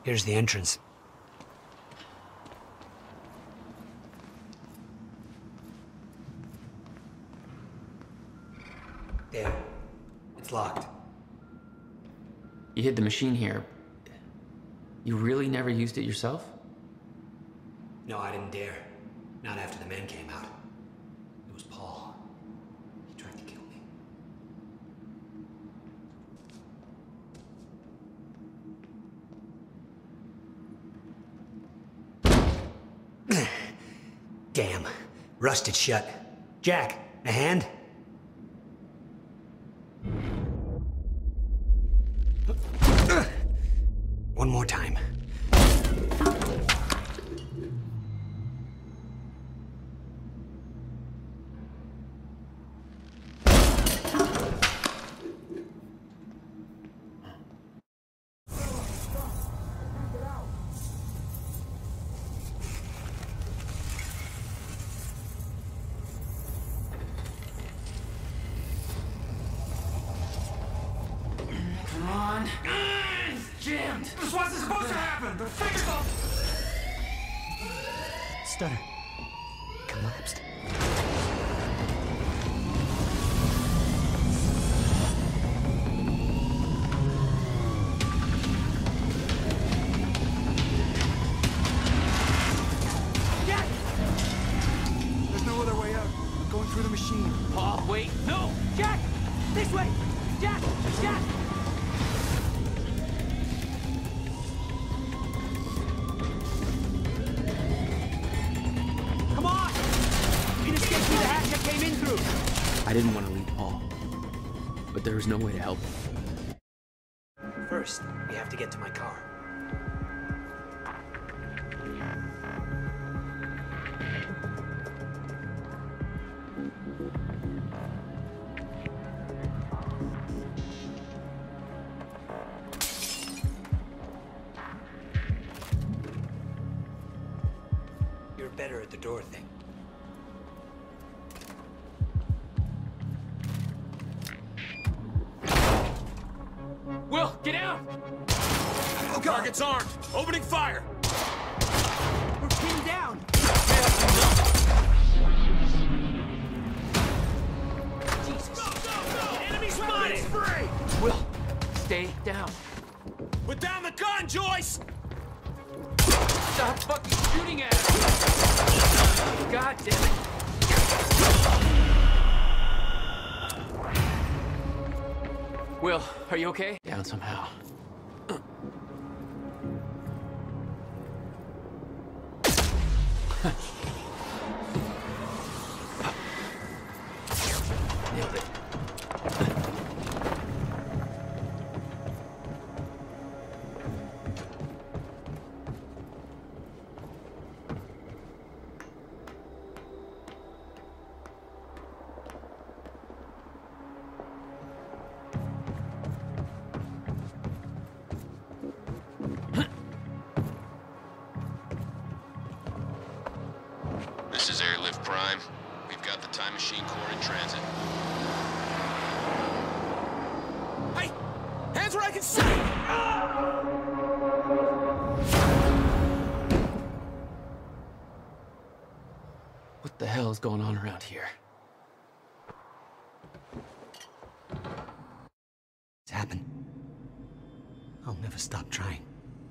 Here's the entrance. There. It's locked. You hid the machine here. You really never used it yourself? No, I didn't dare. Not after the men came out. It was Paul. He tried to kill me. Damn. Rusted shut. Jack, a hand? One more time. Come on. Jammed. This wasn't supposed to happen. The fingers all... Stutter. Collapsed. Jack! There's no other way out. I'm going through the machine. Paul, wait. No! Jack! This way! Jack! Jack! Come on! You can escape through the hatch I came in through. I didn't want to leave Paul, but there was no way to help him. First, we have to get to my car. You're better at the door thing. Will, get out! Target's armed. Opening fire. We're pinned down. Jesus. Go! Enemy spotted! Spray! Will, stay down. Put down the gun, Joyce! Stop fucking shooting at him! God damn it! Will, are you okay? Down somehow. Nailed it. This is Airlift Prime. We've got the Time Machine Core in transit. Hey! Hands where I can see! What the hell is going on around here? It's happened. I'll never stop trying.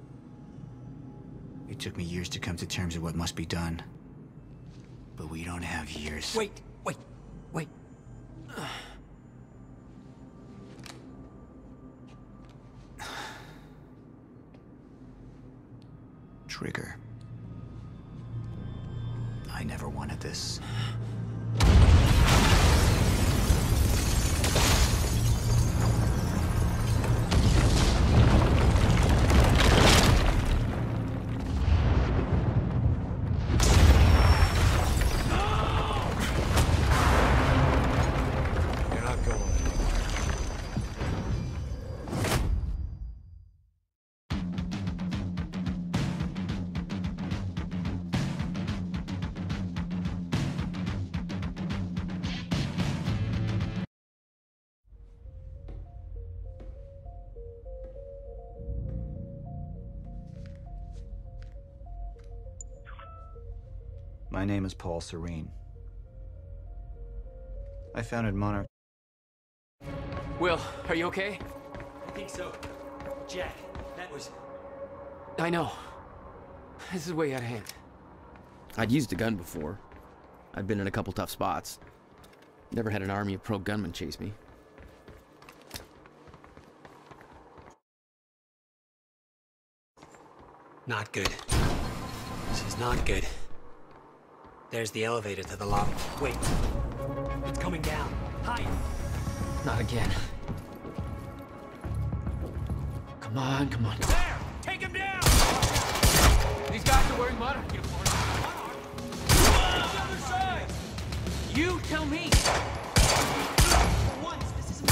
It took me years to come to terms with what must be done. But we don't have years. Wait. Trigger. I never wanted this. You're not going. My name is Paul Serene. I founded Monarch. Will, are you okay? I think so. Jack, that was... I know. This is way out of hand. I'd used a gun before. I'd been in a couple tough spots. Never had an army of pro gunmen chase me. Not good. This is not good. There's the elevator to the lobby. Wait. It's coming down. Hide! Not again. Come on, come on. There! Take him down! These guys are wearing Monarch uniforms. On the other side! You tell me! For once, this isn't...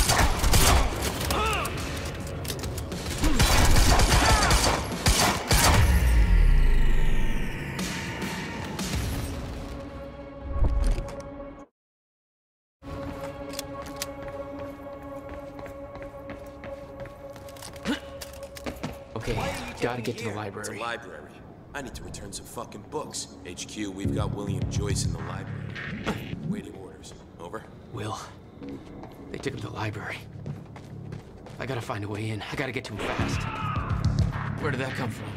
Okay, gotta get to the It's a library. library. I need to return some fucking books. HQ, we've got William Joyce in the library. Waiting orders. Over. Will, they took him to the library. I gotta find a way in. I gotta get to him fast. Where did that come from?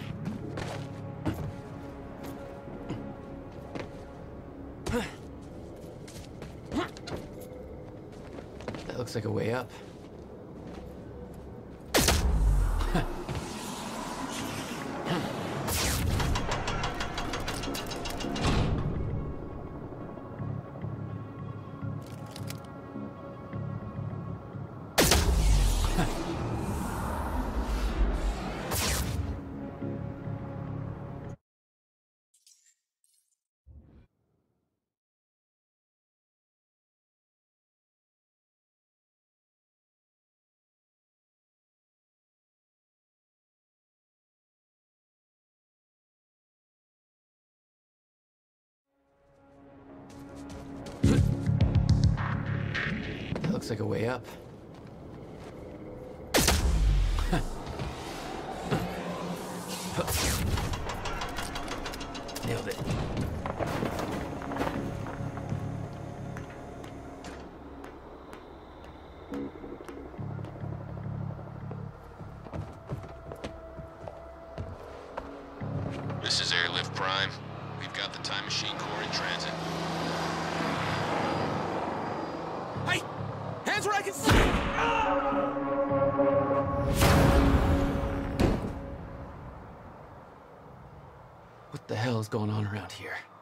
That looks like a way up. That looks like a way up. Nailed it. This is Airlift Prime. We've got the Time Machine Corps in transit. Hey! Hands where I can see! What the hell is going on around here?